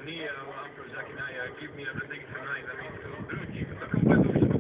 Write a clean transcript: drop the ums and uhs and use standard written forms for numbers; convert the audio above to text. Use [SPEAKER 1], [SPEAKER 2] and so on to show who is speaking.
[SPEAKER 1] Nie, mam proszę, jak give me everything tonight, a więc to drugi, to kompletnie